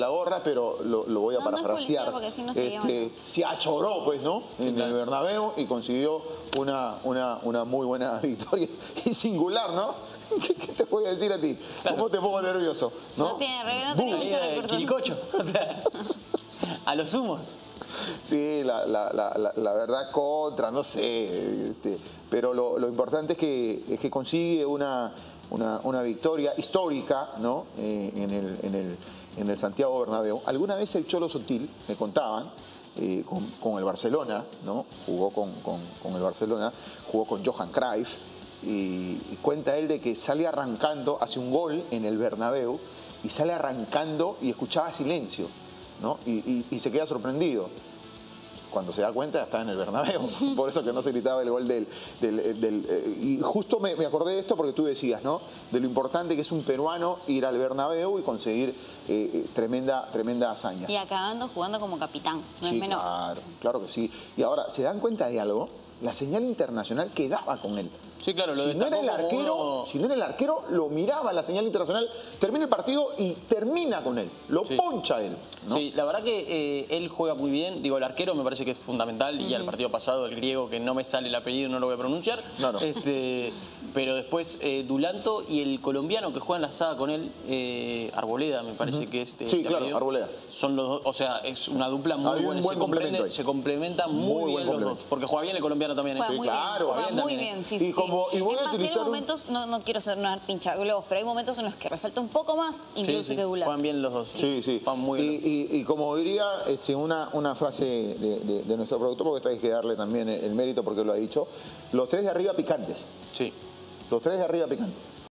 la gorra, pero lo voy a No, no es parafrasear. policía, porque si no se llevan. Se achoró, pues, ¿no? En claro. el Bernabéu y consiguió una muy buena victoria. Y singular, ¿no? ¿Qué te voy a decir a ti? ¿Cómo te pongo nervioso? No tiene mucho recursos. Quiricocho. A los humos. Sí, la verdad contra, no sé. Pero lo importante es que consigue una victoria histórica, ¿no? En el Santiago Bernabéu. Alguna vez el Cholo Sotil, me contaban, con el Barcelona, ¿no? Jugó con el Barcelona, jugó con Johan Cruyff, y cuenta él de que sale arrancando, hace un gol en el Bernabéu, y sale arrancando y escuchaba silencio, ¿no? Y se queda sorprendido. Cuando se da cuenta ya está en el Bernabéu, por eso que no se gritaba el gol y justo me acordé de esto porque tú decías, ¿no? De lo importante que es un peruano ir al Bernabéu y conseguir tremenda hazaña. Y acabando jugando como capitán, no Sí, es menor. claro que sí. Y ahora, ¿se dan cuenta de algo? La señal internacional quedaba con él. Sí, claro, lo si no era el arquero, si no era el arquero, lo miraba la señal internacional, termina el partido y termina con él, lo poncha él, ¿no? Sí, la verdad que él juega muy bien, digo, el arquero me parece que es fundamental, y al partido pasado el griego, que no me sale el apellido, no lo voy a pronunciar, No. pero después Dulanto y el colombiano que juega en la saga con él, Arboleda, me parece que es Sí, claro, apellido. Arboleda. Son los dos, o sea, es una dupla muy Hay un buena, buen complemento ahí. se complementan muy bien los dos, porque juega bien el colombiano también. Juega Sí, muy claro. bien, juega muy también, bien, sí, Y sí. como- y voy a es más, utilizar tiene momentos, no quiero ser una pincha globos, pero hay momentos en los que resalta un poco más, incluso que Dulanto. Juegan bien los dos. Sí. Van muy bien. Y como diría una frase de nuestro productor, porque hay que darle también el mérito porque lo ha dicho, los tres de arriba picantes. Sí. Los tres de arriba picantes.